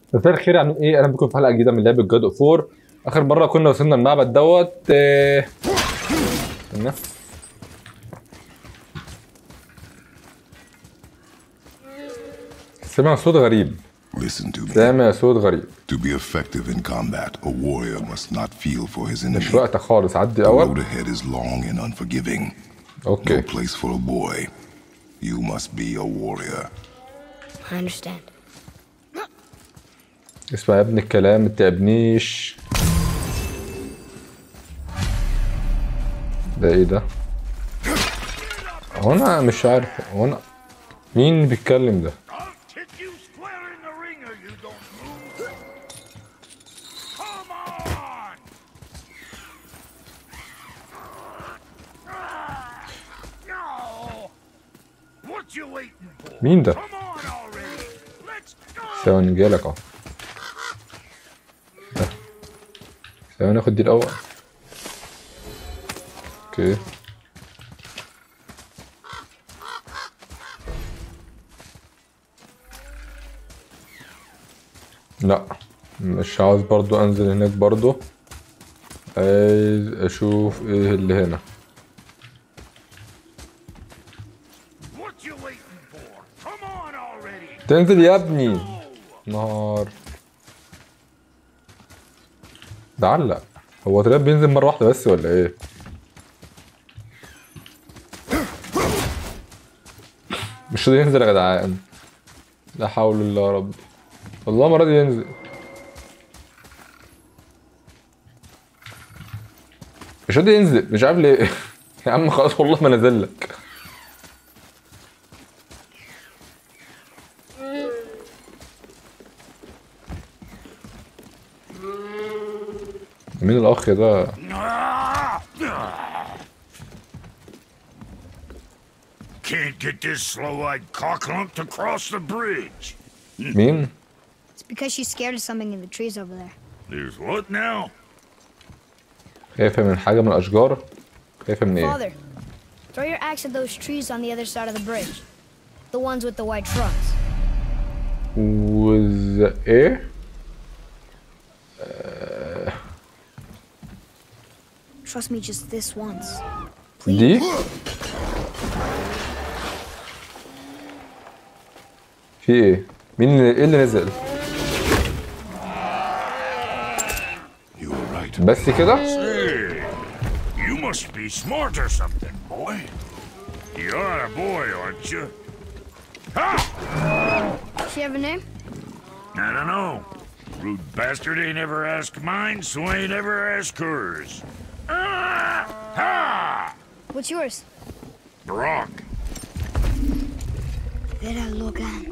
مساء الخير، عاملين ايه؟ اهلا بكم في حلقه جديده من لعبه جاد اوف 4. اخر مره كنا وصلنا المعبد دوت استنى. سمع صوت غريب. Listen to me. سامع صوت غريب. To be effective in combat, a warrior must not feel for his enemy. مش وقتك خالص، عدي The road اول. ahead is long and unforgiving. اوكي. No place for a boy. You must be a warrior. I understand. اسمع يا ابني الكلام، متعبنيش. ده ايه ده؟ هو انا مش عارف، هو انا مين بيتكلم ده؟ I'll kick you square in the ringer, you don't move. Come on! No! What you waiting for? مين ده؟ Come on already! Let's go! ثواني جايلك اهو. ده. ثواني اخد دي الاول. اوكي. لا مش عاوز برضو انزل هناك، برضو عايز اشوف ايه اللي هنا. What you waiting for? Come on already! تنزل يا ابني. نهار ده علق. هو تراب بينزل مرة واحدة بس ولا ايه؟ مش راضي ينزل يا جدعان. لا حول الله يا رب. والله ما راضي ينزل. مش راضي ينزل، مش عارف ليه. يا عم خلاص والله ما نزل لك. مين الاخ ده؟ Can't get this slow-eyed cocklump to cross the bridge. مين؟ It's because she's scared of something in the trees over there. There's what now? خايفة من حاجة من الأشجار؟ خايفة من إيه؟ Father, throw your axe at those trees on the other side of the bridge. The ones with the white trunks. إيه؟ Trust me just this once. دي؟ في إيه؟ إيه اللي نزل؟ You were right. بس كده؟ Hey, you must be smart or something, boy. You're a boy, aren't you? Ha! Does she have a name? I don't know. Rude bastard ain't ever asked mine, so ain't ever asked hers. Ah! Ha! What's yours? Brock. Vera Logan.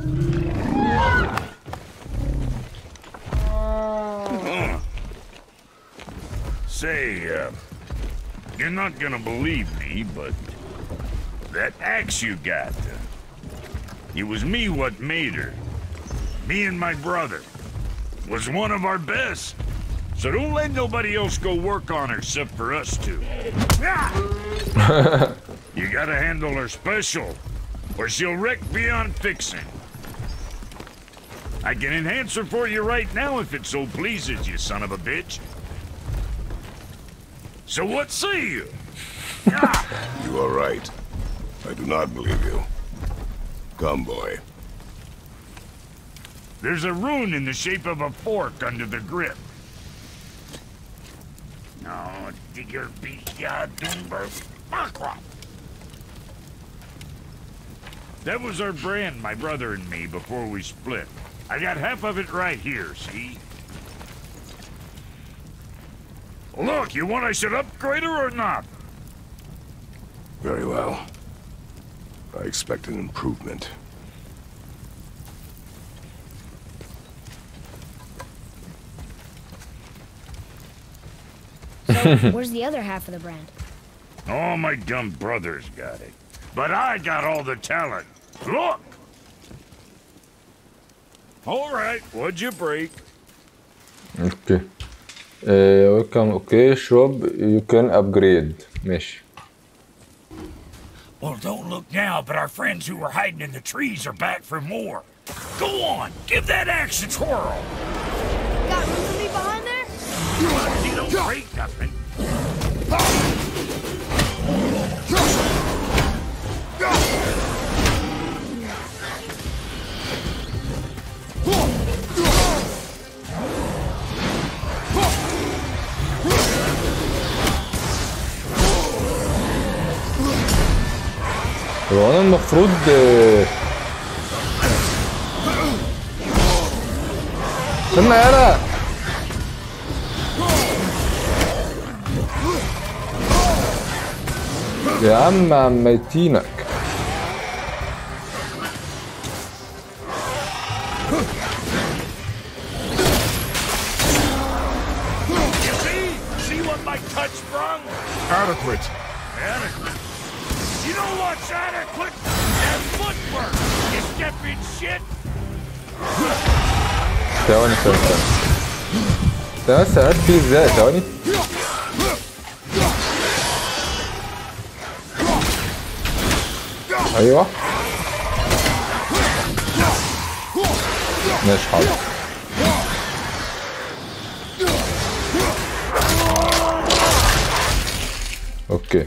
Say, you're not gonna believe me, but that axe you got, it was me what made her. Me and my brother. Was one of our best. So don't let nobody else go work on her except for us two. You gotta handle her special, or she'll wreck beyond fixing. I can enhance her for you right now if it so pleases you, son of a bitch. So what say you? You are right. I do not believe you. Come, boy. There's a rune in the shape of a fork under the grip. No, digger beat ya, Doomber. That was our brand, my brother and me, before we split. I got half of it right here, see? Look, you want I should upgrade her or not? Very well. I expect an improvement. So, where's the other half of the brand? All my dumb brothers got it. But I got all the talent. Look! All right, what'd you break? أوكي. ويلكم. أوكي شرب you can upgrade. ماشي. Well, don't look now, but our friends who were hiding in the trees are back for more. Go on, give that axe a twirl. Got room for me behind there? You don't break nothing. هو انا المفروض استنى يالا. يا عم عميتينك. See what my touch sprung? Adequate. Adequate. You know what's adequate? That footwork. You stepping shit. ثواني ثواني ثواني بس هات فيه ازاي. ثواني ايوه ماشي حاضر. اوكي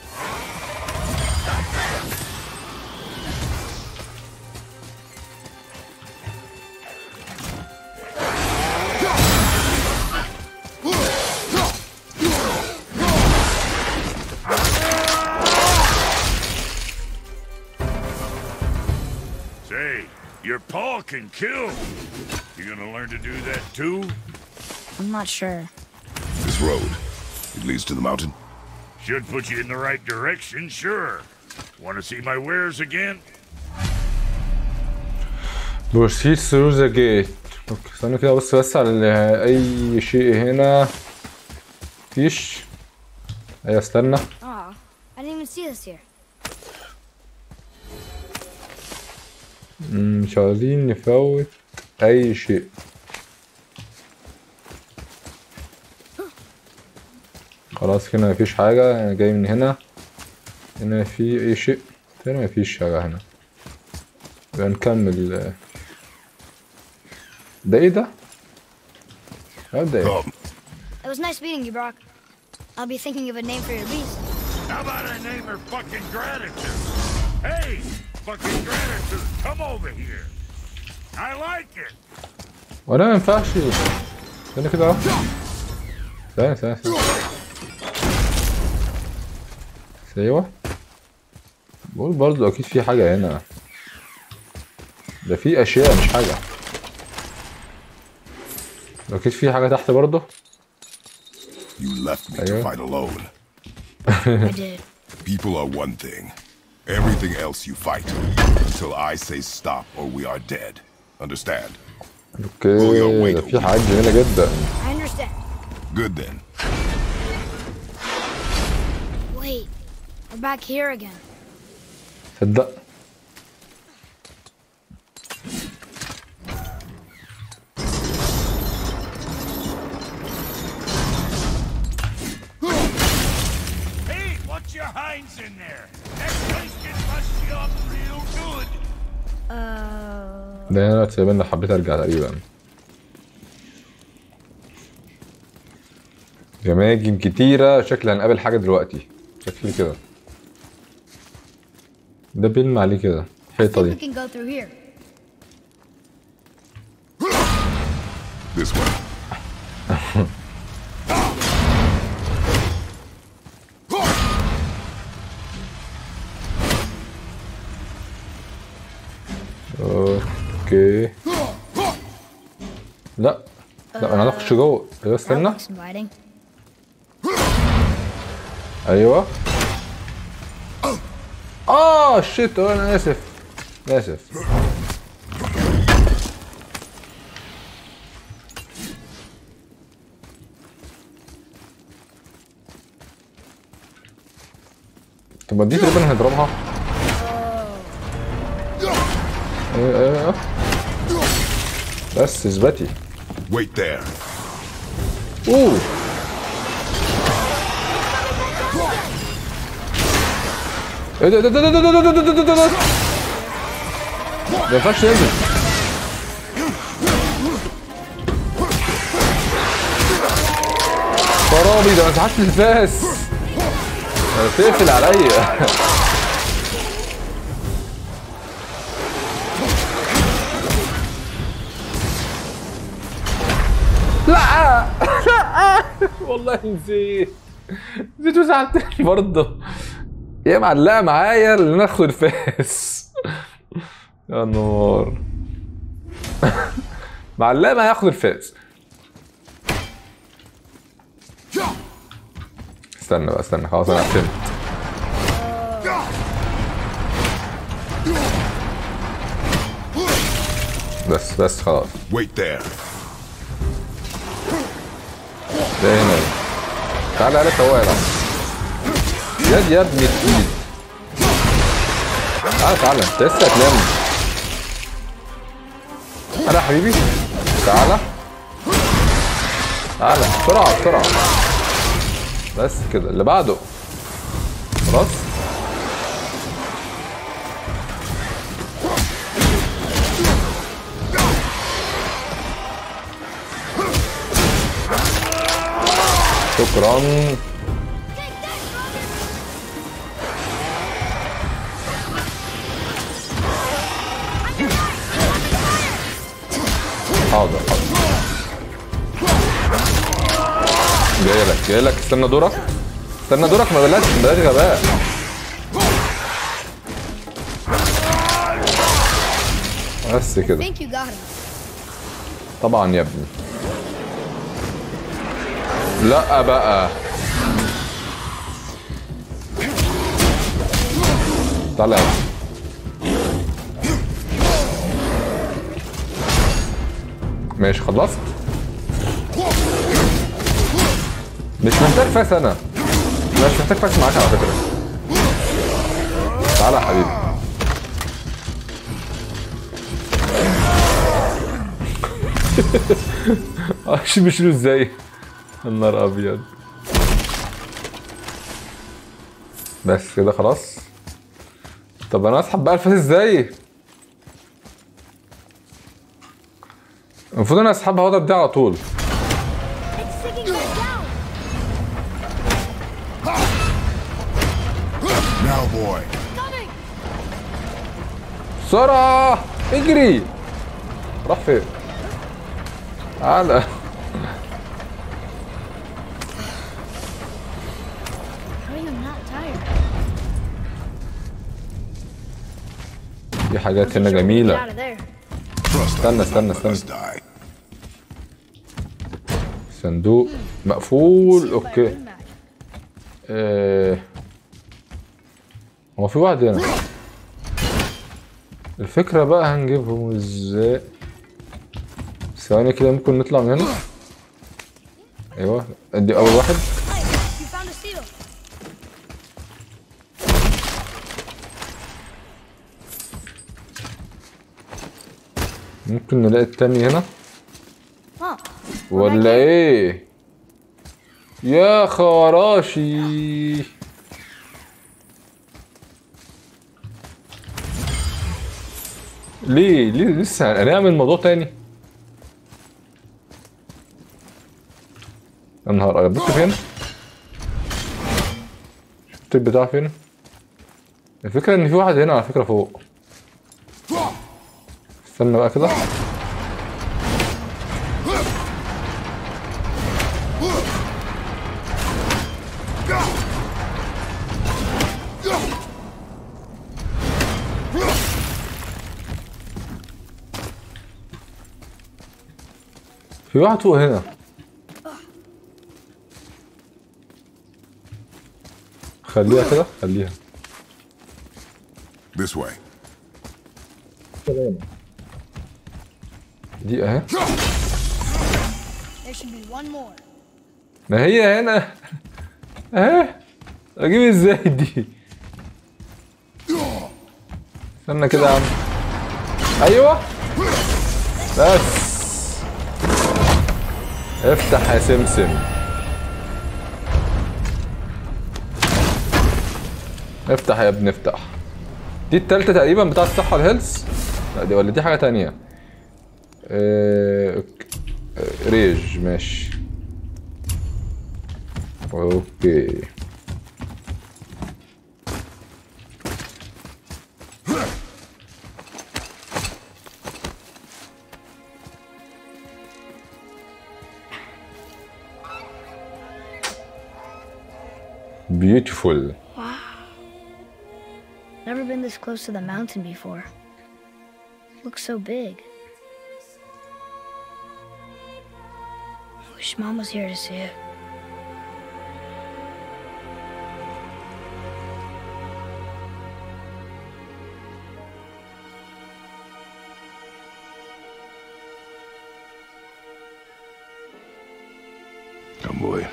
Say, your paw can kill. You gonna learn to do that too? I'm not sure. This road, it leads to the mountain. Should put you in the right direction, sure. Want to see my wares again? proceed through the gate. اوكي استنى كده بص بس على اي شيء هنا. مفيش. ايوه استنى. Aw, I didn't even see this here. مش عايزين نفوت اي شيء. خلاص كده مفيش حاجة. انا جاي من هنا. هنا في اي شيء. هنا مفيش حاجة هنا. يبقى نكمل. ده ايه ده؟ ده ايه؟ It was nice meeting you, Brock. I'll be thinking of a name for your beast. How about I name her fucking Gratitude? Hey, fucking Gratitude, come over here. I like it. وانا ما ينفعش. استنى كده اهو. ثانية. ايوه. بقول برضو اكيد في حاجة هنا. ده في اشياء مش حاجة. اكيد في حاجة تحت برضو. You left me to fight alone. I did. People are one thing. Everything else you fight until I say stop or we are dead. Understand? اوكي ده في حاجات جميلة جدا. I understand. Good then. Wait, we're back here again. تصدق Hey, watch your hinds in there. That place can bust you up real good. ده انا تقريبا حبيت ارجع تقريبا. جماجم كتيرة. شكلي هنقابل حاجة دلوقتي. شكلي كده. ده بيلمع عليه كده. الحيطة We دي. can go through here. This way. اوكي. لا لا انا هخش جوه. ايوه That استنى. looks inviting. ايوه. شيت. انا اسف. طب ما دي تقريبا هنضربها. ايوه بس اثبتي. Wait there. اوه ايه ده ما ينفعش ننزل. خرابي، ده مسحت الفاس. تقفل عليا. لا لا والله نسيت وزعلتني برضه. هي معلقه معايا ان انا اخد الفاس. يا نور. معلقه معايا اخد الفاس. استنى بقى استنى، خلاص انا فهمت. بس خلاص. Wait there. ده هنا. تعالى يا هو يلعب. يا ابني الايد. تعالى انت لسه هتلم. تعالى يا حبيبي. تعالى بسرعة. بس كده اللي بعده. خلاص. شكرا. حاضر جايلك استنى دورك ما بلاش غباء. بس كده طبعا يا ابني. لا بقى طلع. ماشي خلصت. مش محتاج فاس، انا مش محتاج فاس معاك على فكرة. تعالى يا حبيبي. بيشيلوا ازاي؟ النار ابيض. بس كده خلاص. طب انا اسحب بقى الفاس ازاي؟ المفروض انا اسحبها واضرب دي على طول. بسرعة اجري. راح فين؟ تعالى. في حاجات هنا جميلة. استنى صندوق مقفول. اوكي. هو في واحد هنا. الفكرة بقى هنجيبهم ازاي؟ ثواني كده ممكن نطلع من هنا. ايوه ادي اول واحد. ممكن نلاقي التاني هنا ولا ايه؟ يا خراشي. ليه لسه هنعمل موضوع تاني؟ يا نهار ابيض. بص فين؟ شفت البتاع فين؟ الفكرة ان في واحد هنا على فكرة فوق. استنى بقى كده. في واحد فوق هنا. خليها كده خليها. This way. دي اهي. ما هي هنا اهي. اجيب ازاي دي؟ استنى كده يا عم. ايوه بس. افتح يا سمسم. افتح يا ابني افتح. دي التالتة تقريبا بتاع الصحة الهيلث. لا دي ولا دي حاجة تانية. ريج ماشي. اوكي. Beautiful. Never been this close to the mountain before. Looks so big. Wish Mom was here to see it. Come, boy.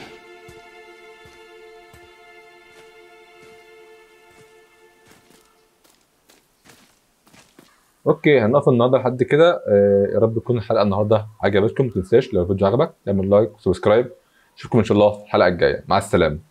اوكي هنقف النهارده لحد كده. يا رب تكون الحلقه النهارده عجبتكم. ما تنساش لو الفيديو عجبك تعمل لايك وسبسكرايب. اشوفكم ان شاء الله في الحلقه الجايه. مع السلامه.